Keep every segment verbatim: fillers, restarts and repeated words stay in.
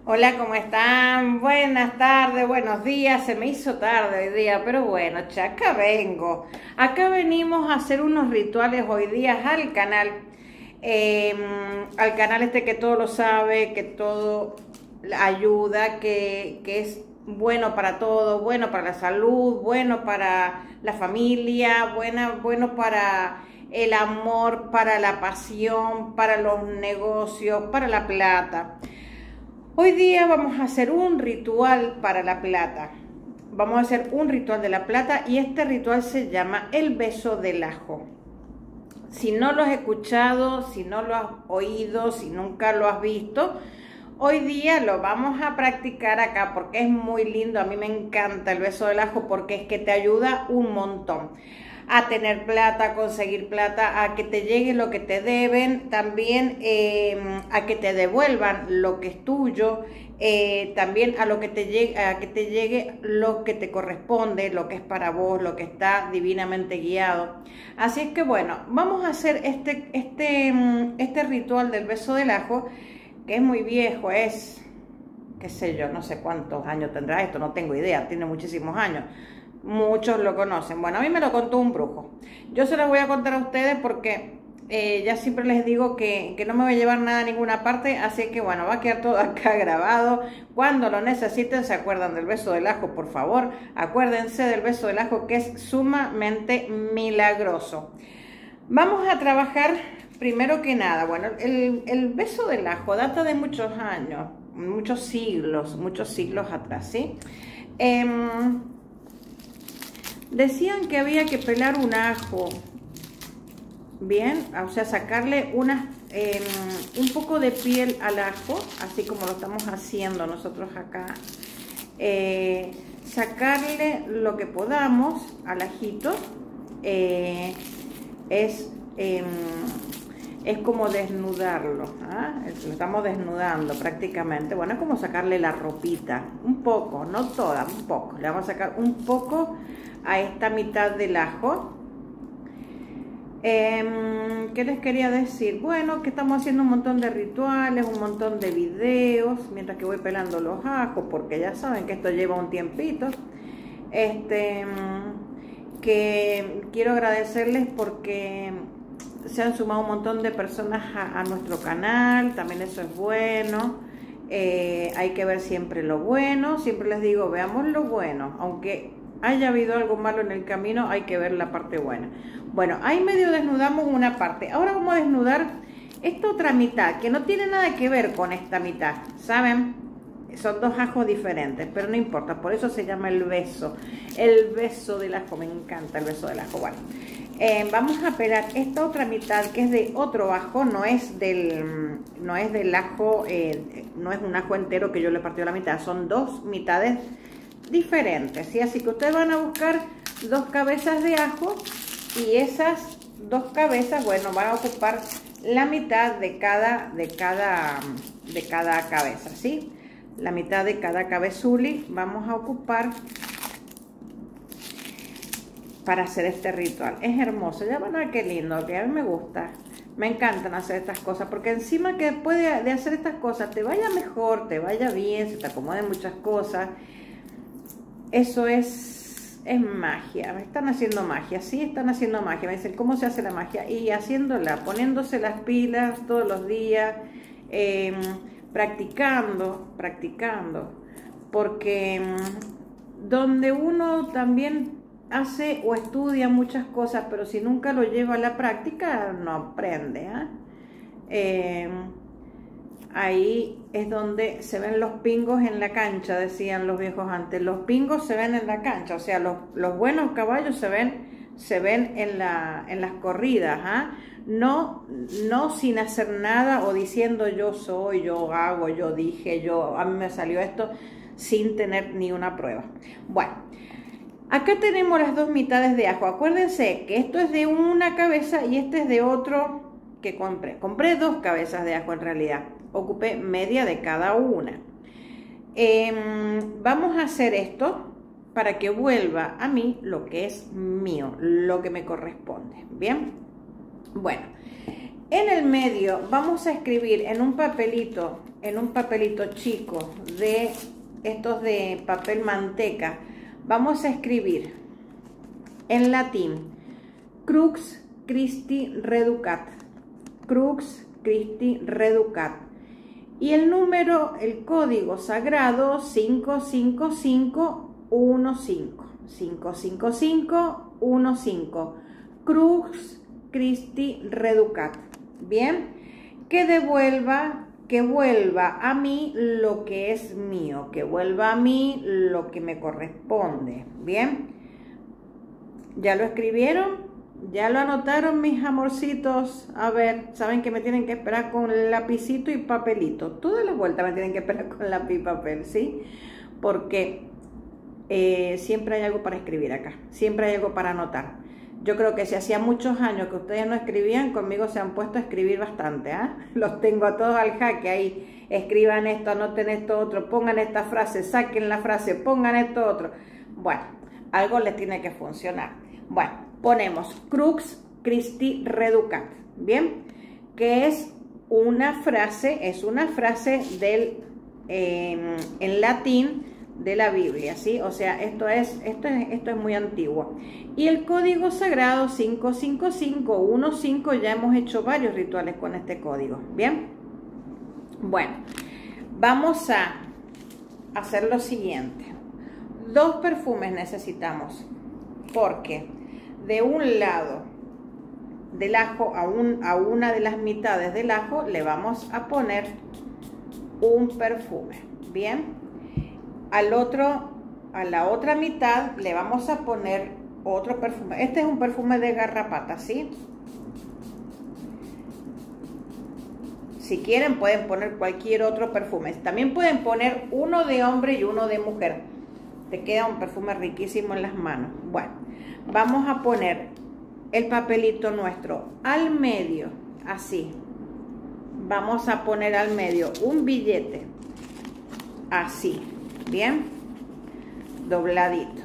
Hola, ¿cómo están? Buenas tardes, buenos días. Se me hizo tarde hoy día, pero bueno, che, acá vengo. Acá venimos a hacer unos rituales hoy día al canal. Eh, al canal este que todo lo sabe, que todo ayuda, que, que es bueno para todo, bueno para la salud, bueno para la familia, buena, bueno para el amor, para la pasión, para los negocios, para la plata. Hoy día vamos a hacer un ritual para la plata. Vamos a hacer un ritual de la plata y este ritual se llama el beso del ajo. Si no lo has escuchado, si no lo has oído, si nunca lo has visto, hoy día lo vamos a practicar acá porque es muy lindo. A mí me encanta el beso del ajo porque es que te ayuda un montón a tener plata, a conseguir plata, a que te llegue lo que te deben, también eh, a que te devuelvan lo que es tuyo, eh, también a lo que te llegue, a que te llegue lo que te corresponde, lo que es para vos, lo que está divinamente guiado. Así es que bueno, vamos a hacer este, este, este ritual del beso del ajo, que es muy viejo, es, qué sé yo, no sé cuántos años tendrá esto, no tengo idea, tiene muchísimos años. Muchos lo conocen. Bueno, a mí me lo contó un brujo. Yo se los voy a contar a ustedes porque eh, ya siempre les digo que, que no me voy a llevar nada a ninguna parte. Así que bueno, va a quedar todo acá grabado. Cuando lo necesiten, se acuerdan del beso del ajo, por favor. Acuérdense del beso del ajo, que es sumamente milagroso. Vamos a trabajar primero que nada. Bueno, el, el beso del ajo data de muchos años, muchos siglos, muchos siglos atrás, ¿sí? Eh, Decían que había que pelar un ajo, bien, o sea, sacarle una, eh, un poco de piel al ajo, así como lo estamos haciendo nosotros acá. Eh, sacarle lo que podamos al ajito, eh, es, eh, es como desnudarlo, ¿eh? Lo estamos desnudando prácticamente. Bueno, es como sacarle la ropita, un poco, no toda, un poco. Le vamos a sacar un poco a esta mitad del ajo. Eh, ¿Qué les quería decir? Bueno, que estamos haciendo un montón de rituales, un montón de videos, mientras que voy pelando los ajos, porque ya saben que esto lleva un tiempito. Este, que quiero agradecerles porque se han sumado un montón de personas a, a nuestro canal, también eso es bueno. Eh, hay que ver siempre lo bueno, siempre les digo, veamos lo bueno, aunque haya habido algo malo en el camino, hay que ver la parte buena. Bueno, ahí medio desnudamos una parte. Ahora vamos a desnudar esta otra mitad, que no tiene nada que ver con esta mitad, ¿saben? Son dos ajos diferentes, pero no importa, por eso se llama el beso. El beso del ajo, me encanta el beso del ajo. Bueno, eh, vamos a pelar esta otra mitad, que es de otro ajo, no es del, no es del ajo, eh, no es un ajo entero que yo le partí a la mitad, son dos mitades diferentes, ¿sí? Así que ustedes van a buscar dos cabezas de ajo y esas dos cabezas, bueno, van a ocupar la mitad de cada, de cada, de cada cabeza, ¿sí? La mitad de cada cabezuli vamos a ocupar para hacer este ritual. Es hermoso, ya van a ver qué lindo, que a mí me gusta. Me encantan hacer estas cosas, porque encima que después de, de hacer estas cosas te vaya mejor, te vaya bien, se te acomoden muchas cosas. Eso es, es magia, me están haciendo magia, sí, están haciendo magia. Me dicen, ¿cómo se hace la magia? Y haciéndola, poniéndose las pilas todos los días, eh, practicando, practicando, porque donde uno también hace o estudia muchas cosas, pero si nunca lo lleva a la práctica, no aprende, ¿eh? Eh, Ahí es donde se ven los pingos en la cancha, decían los viejos antes. Los pingos se ven en la cancha, o sea, los, los buenos caballos se ven, se ven en, la, en las corridas, ¿ah? No, no sin hacer nada o diciendo yo soy, yo hago, yo dije, yo, a mí me salió esto, sin tener ni una prueba. Bueno, acá tenemos las dos mitades de ajo. Acuérdense que esto es de una cabeza y este es de otro que compré. Compré dos cabezas de ajo en realidad. Ocupé media de cada una. Eh, vamos a hacer esto para que vuelva a mí lo que es mío, lo que me corresponde. Bien, bueno, en el medio vamos a escribir en un papelito en un papelito chico de estos de papel manteca, vamos a escribir en latín Crux Christi Reducat, Crux Christi Reducat, y el número, el código sagrado cinco cinco cinco uno cinco, cinco cinco cinco uno cinco, Crux Christi Reducat. Bien, que devuelva, que vuelva a mí lo que es mío, que vuelva a mí lo que me corresponde. Bien, ¿ya lo escribieron? ¿Ya lo anotaron, mis amorcitos? A ver, saben que me tienen que esperar con lapicito y papelito. Todas las vueltas me tienen que esperar con lápiz y papel, ¿sí? Porque eh, siempre hay algo para escribir acá, siempre hay algo para anotar. Yo creo que si hacía muchos años que ustedes no escribían, conmigo se han puesto a escribir bastante, ¿eh? Los tengo a todos al jaque ahí. Escriban esto, anoten esto otro, pongan esta frase, saquen la frase, pongan esto otro. Bueno, algo les tiene que funcionar. Bueno, ponemos Crux Christi Reducat, ¿bien? Que es una frase, es una frase del, eh, en latín, de la Biblia, ¿sí? O sea, esto es, esto es, esto es muy antiguo. Y el código sagrado cinco cinco cinco uno cinco, ya hemos hecho varios rituales con este código, ¿bien? Bueno, vamos a hacer lo siguiente. Dos perfumes necesitamos, porque de un lado del ajo a, un, a una de las mitades del ajo le vamos a poner un perfume, ¿bien? Al otro, a la otra mitad le vamos a poner otro perfume. Este es un perfume de garrapata, ¿sí? Si quieren pueden poner cualquier otro perfume. También pueden poner uno de hombre y uno de mujer. Te queda un perfume riquísimo en las manos. Bueno, vamos a poner el papelito nuestro al medio, así. Vamos a poner al medio un billete, así. Bien, dobladito,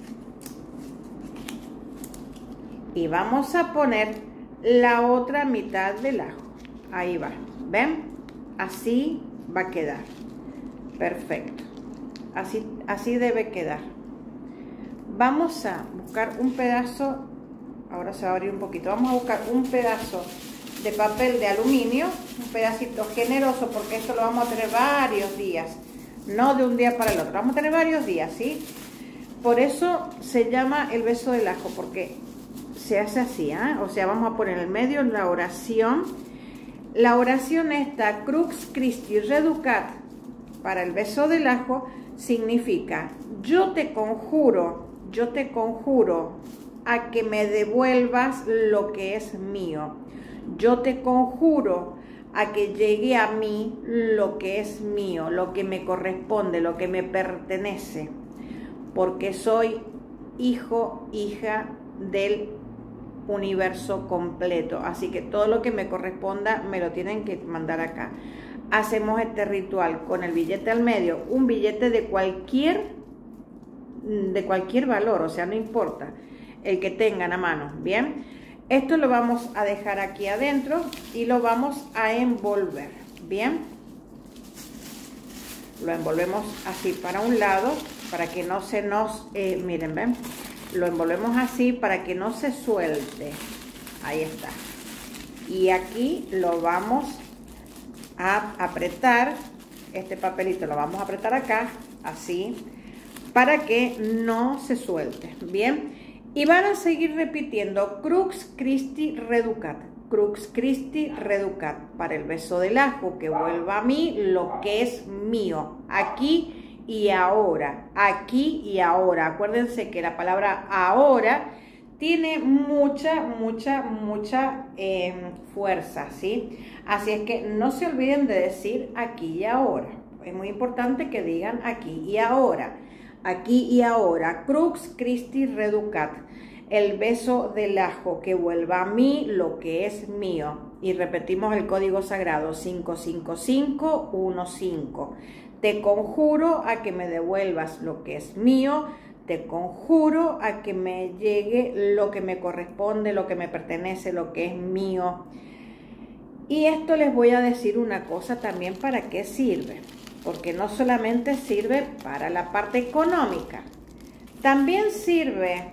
y vamos a poner la otra mitad del ajo, ahí va, ven, así va a quedar, perfecto, así, así debe quedar. Vamos a buscar un pedazo, ahora se va a abrir un poquito, vamos a buscar un pedazo de papel de aluminio, un pedacito generoso, porque esto lo vamos a tener varios días. No de un día para el otro, vamos a tener varios días, ¿sí? Por eso se llama el beso del ajo, porque se hace así, ¿eh? O sea, vamos a poner en el medio la oración. La oración esta, Crux Christi Reducat, para el beso del ajo, significa: yo te conjuro, yo te conjuro a que me devuelvas lo que es mío. Yo te conjuro a que llegue a mí lo que es mío, lo que me corresponde, lo que me pertenece, porque soy hijo, hija del universo completo, así que todo lo que me corresponda me lo tienen que mandar acá. Hacemos este ritual con el billete al medio, un billete de cualquier, de cualquier valor, o sea, no importa, el que tengan a mano, ¿bien? Esto lo vamos a dejar aquí adentro y lo vamos a envolver, ¿bien? Lo envolvemos así para un lado, para que no se nos, eh, miren, ¿ven? Lo envolvemos así para que no se suelte. Ahí está. Y aquí lo vamos a apretar, este papelito lo vamos a apretar acá, así, para que no se suelte, ¿bien? Y van a seguir repitiendo Crux Christi Reducat, Crux Christi Reducat, para el beso del ajo, que vuelva a mí lo que es mío, aquí y ahora, aquí y ahora. Acuérdense que la palabra ahora tiene mucha, mucha, mucha eh, fuerza, ¿sí? Así es que no se olviden de decir aquí y ahora. Es muy importante que digan aquí y ahora. Aquí y ahora, Crux Christi Reducat, el beso del ajo, que vuelva a mí lo que es mío. Y repetimos el código sagrado cinco cinco cinco uno cinco. Te conjuro a que me devuelvas lo que es mío. Te conjuro a que me llegue lo que me corresponde, lo que me pertenece, lo que es mío. Y esto les voy a decir una cosa también para qué sirve, porque no solamente sirve para la parte económica, también sirve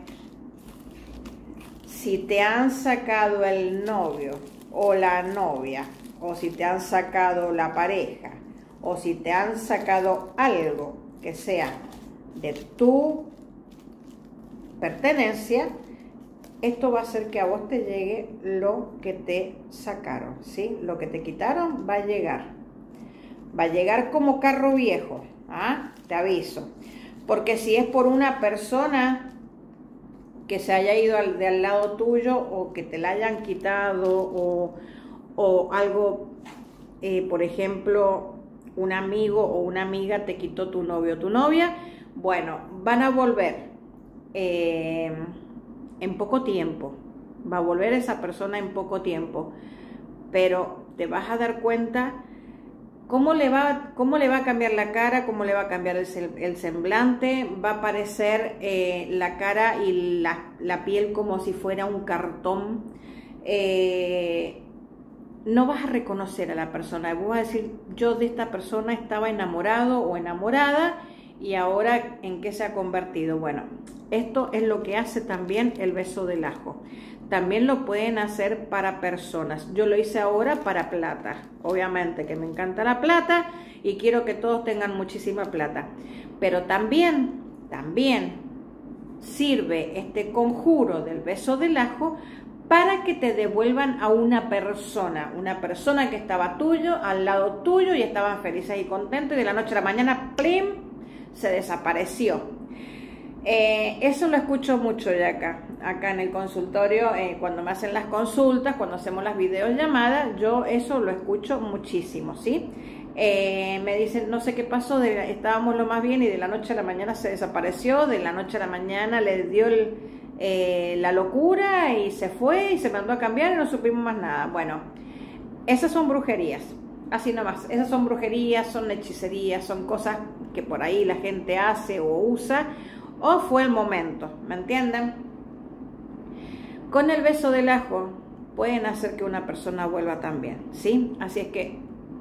si te han sacado el novio o la novia, o si te han sacado la pareja, o si te han sacado algo que sea de tu pertenencia. Esto va a hacer que a vos te llegue lo que te sacaron, ¿sí? Lo que te quitaron va a llegar. Va a llegar como carro viejo, ¿ah? Te aviso. Porque si es por una persona que se haya ido al, de al lado tuyo, o que te la hayan quitado, o, o algo, eh, por ejemplo, un amigo o una amiga te quitó tu novio o tu novia, bueno, van a volver. Eh, en poco tiempo, va a volver esa persona en poco tiempo, pero te vas a dar cuenta cómo le va, cómo le va a cambiar la cara, cómo le va a cambiar el, el semblante, va a aparecer eh, la cara y la, la piel como si fuera un cartón. Eh, no vas a reconocer a la persona, vos vas a decir, yo de esta persona estaba enamorado o enamorada, y ahora ¿en qué se ha convertido? Bueno, esto es lo que hace también el beso del ajo. También lo pueden hacer para personas. Yo lo hice ahora para plata. Obviamente que me encanta la plata y quiero que todos tengan muchísima plata. Pero también, también sirve este conjuro del beso del ajo para que te devuelvan a una persona. Una persona que estaba tuyo, al lado tuyo, y estaban felices y contentos, y de la noche a la mañana, ¡plim!, se desapareció. Eh, eso lo escucho mucho ya acá, acá en el consultorio, eh, cuando me hacen las consultas, cuando hacemos las videollamadas, yo eso lo escucho muchísimo, ¿sí? Eh, me dicen, no sé qué pasó, de, estábamos lo más bien y de la noche a la mañana se desapareció, de la noche a la mañana le dio el, eh, la locura y se fue y se mandó a cambiar y no supimos más nada. Bueno, esas son brujerías. Así nomás, esas son brujerías, son hechicerías, son cosas que por ahí la gente hace o usa, o fue el momento, ¿me entienden? Con el beso del ajo pueden hacer que una persona vuelva también, ¿sí? Así es que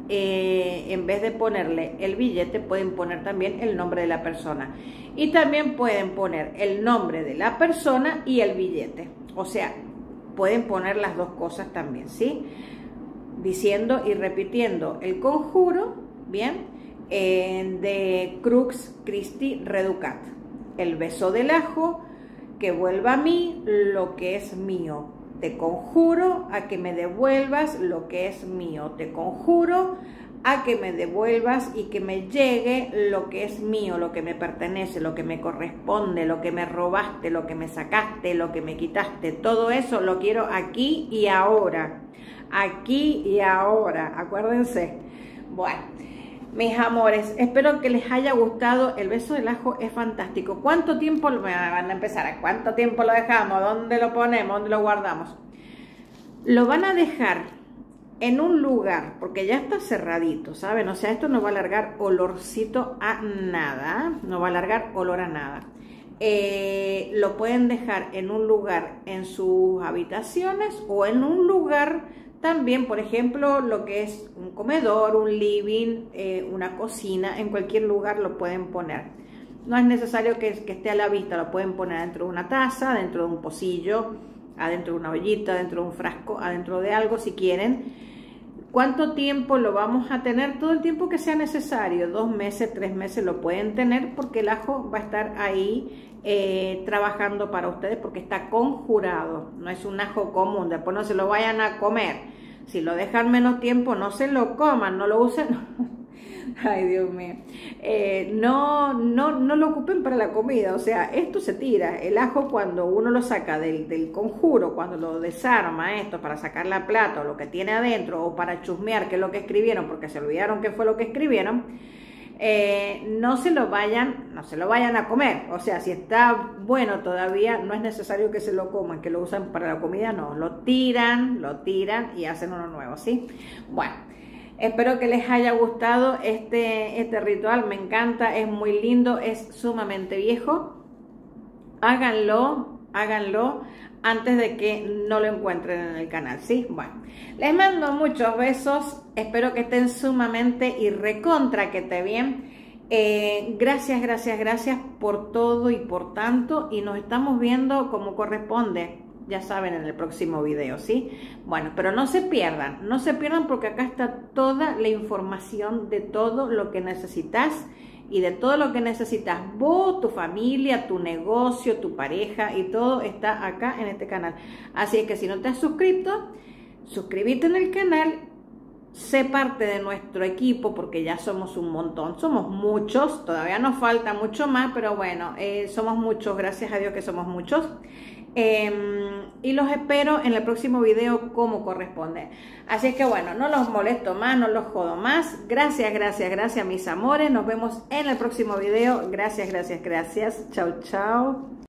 eh, en vez de ponerle el billete, pueden poner también el nombre de la persona. Y también pueden poner el nombre de la persona y el billete. O sea, pueden poner las dos cosas también, ¿sí? Diciendo y repitiendo el conjuro, bien, eh, de Crux Christi Reducat. El beso del ajo, que vuelva a mí lo que es mío. Te conjuro a que me devuelvas lo que es mío. Te conjuro a que me devuelvas y que me llegue lo que es mío, lo que me pertenece, lo que me corresponde, lo que me robaste, lo que me sacaste, lo que me quitaste. Todo eso lo quiero aquí y ahora. Aquí y ahora, acuérdense. Bueno, mis amores, espero que les haya gustado. El beso del ajo es fantástico. ¿Cuánto tiempo me van a empezar? ¿A cuánto tiempo lo dejamos? ¿Dónde lo ponemos? ¿Dónde lo guardamos? Lo van a dejar en un lugar, porque ya está cerradito, ¿saben? O sea, esto no va a largar olorcito a nada, no va a largar olor a nada. Eh, lo pueden dejar en un lugar en sus habitaciones o en un lugar también, por ejemplo, lo que es un comedor, un living, eh, una cocina, en cualquier lugar lo pueden poner. No es necesario que, que esté a la vista, lo pueden poner dentro de una taza, dentro de un pocillo, adentro de una ollita, dentro de un frasco, adentro de algo si quieren. ¿Cuánto tiempo lo vamos a tener? Todo el tiempo que sea necesario, dos meses, tres meses lo pueden tener, porque el ajo va a estar ahí eh, trabajando para ustedes, porque está conjurado, no es un ajo común, después no se lo vayan a comer. Si lo dejan menos tiempo, no se lo coman, no lo usen. Ay, Dios mío. Eh, no, no, no lo ocupen para la comida. O sea, esto se tira. El ajo, cuando uno lo saca del, del conjuro, cuando lo desarma esto para sacar la plata o lo que tiene adentro, o para chusmear qué es lo que escribieron, porque se olvidaron qué fue lo que escribieron, eh, no se lo vayan, no se lo vayan a comer. O sea, si está bueno todavía, no es necesario que se lo coman, que lo usan para la comida, no. Lo tiran, lo tiran y hacen uno nuevo, ¿sí? Bueno. Espero que les haya gustado este, este ritual, me encanta, es muy lindo, es sumamente viejo. Háganlo, háganlo, antes de que no lo encuentren en el canal, ¿sí? Bueno, les mando muchos besos, espero que estén sumamente y recontra que esté bien. Eh, gracias, gracias, gracias por todo y por tanto, y nos estamos viendo como corresponde, ya saben, en el próximo video, ¿sí? Bueno, pero no se pierdan, no se pierdan porque acá está toda la información de todo lo que necesitas y de todo lo que necesitas vos, tu familia, tu negocio, tu pareja, y todo está acá en este canal. Así es que si no te has suscrito, suscríbete en el canal. Sé parte de nuestro equipo porque ya somos un montón, somos muchos, todavía nos falta mucho más, pero bueno, eh, somos muchos, gracias a Dios que somos muchos. Eh, y los espero en el próximo video como corresponde. Así es que bueno, no los molesto más, no los jodo más. Gracias, gracias, gracias mis amores. Nos vemos en el próximo video. Gracias, gracias, gracias. Chao, chao.